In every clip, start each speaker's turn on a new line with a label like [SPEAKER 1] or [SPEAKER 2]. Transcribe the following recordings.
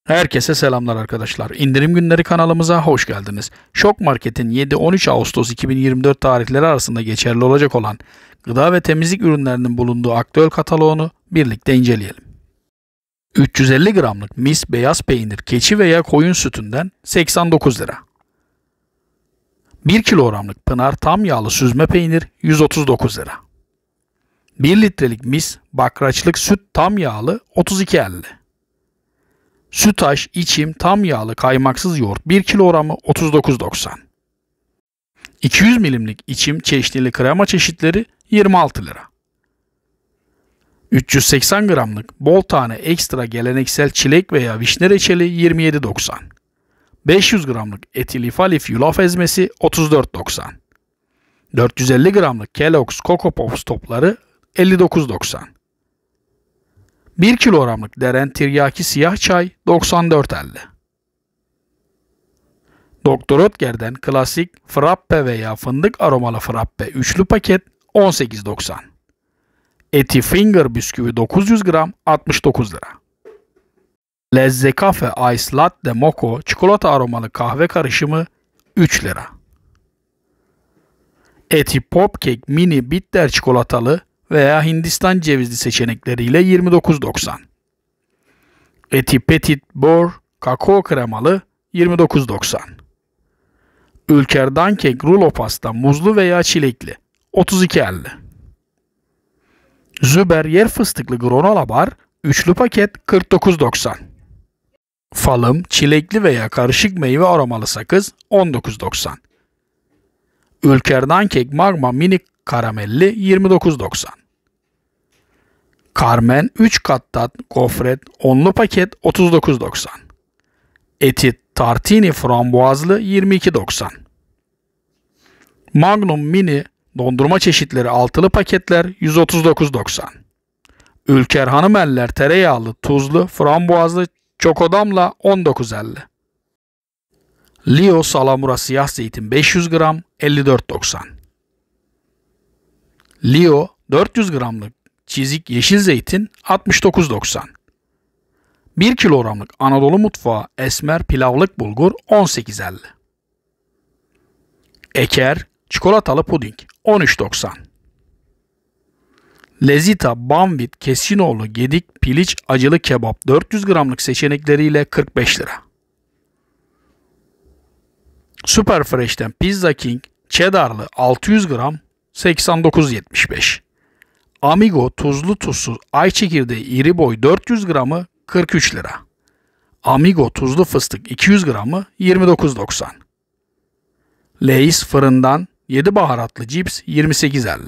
[SPEAKER 1] Herkese selamlar arkadaşlar. İndirim günleri kanalımıza hoş geldiniz. Şok Market'in 7-13 Ağustos 2024 tarihleri arasında geçerli olacak olan gıda ve temizlik ürünlerinin bulunduğu aktüel kataloğunu birlikte inceleyelim. 350 gramlık mis beyaz peynir keçi veya koyun sütünden 89 lira. 1 kilogramlık Pınar tam yağlı süzme peynir 139 lira. 1 litrelik mis bakraçlık süt tam yağlı 32,50. Sütaş içim tam yağlı kaymaksız yoğurt 1 kilogramı 39,90. 200 milimlik içim çeşnili krema çeşitleri 26 lira. 380 gramlık bol tane ekstra geleneksel çilek veya vişne reçeli 27,90. 500 gramlık etilif alif yulaf ezmesi 34,90. 450 gramlık Kellogg's Coco Pops topları 59,90. 1 kilogramlık Deren tiryaki siyah çay 94,50. Doktor Oetker'den klasik frappe veya fındık aromalı frappe üçlü paket 18,90. Eti Finger bisküvi 900 gram 69 lira. Lezze Cafe Ice Latte Mocha çikolata aromalı kahve karışımı 3 lira. Eti Popcake mini bitter çikolatalı veya Hindistan cevizli seçenekleriyle 29,90. Eti Petit Beurre kakao kremalı 29,90. Ülker Dankek rulo pasta muzlu veya çilekli 32,50. Züber yer fıstıklı granola bar üçlü paket 49,90. Falım çilekli veya karışık meyve aromalı sakız 19,90. Ülker Dankek magma mini karamelli 29,90. Carmen 3 kat tat gofret onlu paket 39,90. Eti tartini frambuazlı 22,90. Magnum mini dondurma çeşitleri altılı paketler 139,90. Ülker Hanımeller tereyağlı tuzlu frambuazlı çokodamla 19,50. Lio salamura siyah zeytin 500 gram 54,90. Lio 400 gramlık çizik yeşil zeytin 69,90. 1 kilogramlık Anadolu mutfağı esmer pilavlık bulgur 18,50. Eker çikolatalı puding 13,90. Lezita Banvit Kesinoğlu Gedik Piliç acılı kebap 400 gramlık seçenekleriyle 45 lira. Super Fresh'ten Pizza King Cheddar'lı 600 gram 89,75. Amigo tuzlu tuzsuz ay çekirdeği iri boy 400 gramı 43 lira. Amigo tuzlu fıstık 200 gramı 29,90. Lay's fırından 7 baharatlı cips 28,50.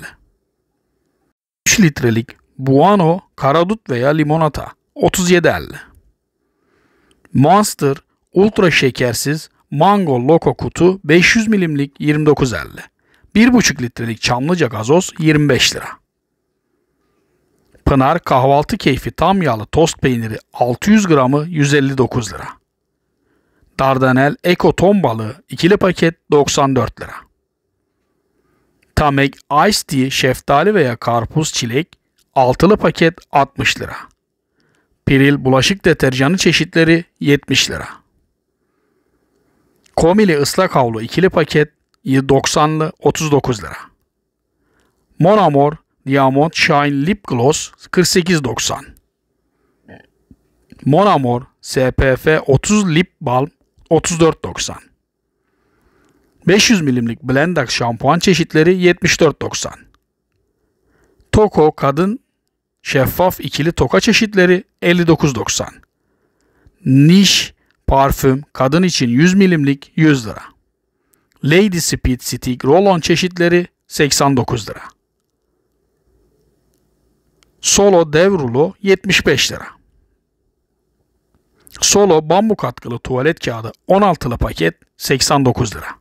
[SPEAKER 1] 3 litrelik Buono karadut veya limonata 37,50. Monster ultra şekersiz mango loco kutu 500 milimlik 29,50. 1,5 litrelik Çamlıca gazoz 25 lira. Pınar kahvaltı keyfi tam yağlı tost peyniri 600 gramı 159 lira. Dardanel Eko ton balığı ikili paket 94 lira. Tamek Ice Tea şeftali veya karpuz çilek altılı paket 60 lira. Piril bulaşık deterjanı çeşitleri 70 lira. Komili ıslak havlu ikili paket 90'lı 39 lira. Mon Amour Diamond Shine Lip Gloss 48,90. Mon Amour SPF 30 Lip Balm 34,90. 500 milimlik Blendax şampuan çeşitleri 74,90. Toko kadın şeffaf ikili toka çeşitleri 59,90. Niche parfüm kadın için 100 milimlik 100 lira. Lady Speed Stick Roll-On çeşitleri 89 lira. Solo dev rulo 75 lira. Solo bambu katkılı tuvalet kağıdı 16'lı paket 89 lira.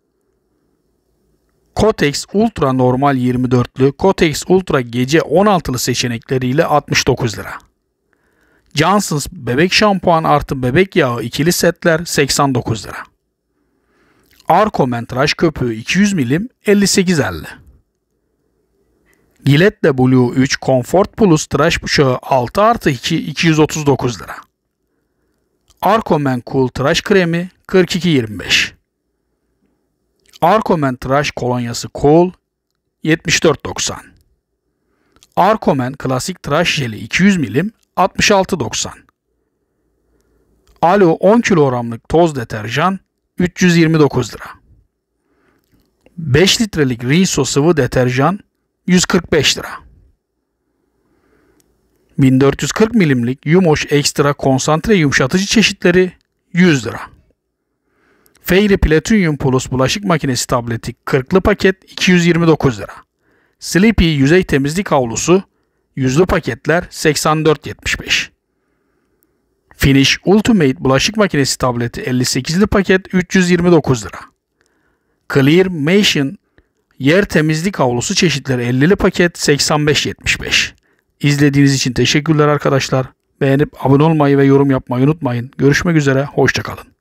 [SPEAKER 1] Kotex Ultra normal 24'lü Kotex Ultra gece 16'lı seçenekleriyle 69 lira. Johnson's bebek şampuan artı bebek yağı ikili setler 89 lira. Arkomen tıraş köpüğü 200 milim 58,50. Gillette Blue 3 Comfort Plus tıraş bıçağı 6+2 239 lira. Arcomen Cool tıraş kremi 42.25. Arcomen tıraş kolonyası Cool 74.90. Arcomen klasik tıraş jeli 200 milim 66.90. Alo 10 kilogramlık toz deterjan 329 lira. 5 litrelik Rinso sıvı deterjan 145 lira. 1440 milimlik Yumoş ekstra konsantre yumuşatıcı çeşitleri 100 lira. Fairy Platinum Plus bulaşık makinesi tableti 40'lı paket 229 lira. Sleepy yüzey temizlik havlusu yüzlü paketler 84.75. Finish Ultimate bulaşık makinesi tableti 58'li paket 329 lira. Clear Motion yer temizlik havlusu çeşitleri 50'li paket 85.75. İzlediğiniz için teşekkürler arkadaşlar. Beğenip abone olmayı ve yorum yapmayı unutmayın. Görüşmek üzere, hoşça kalın.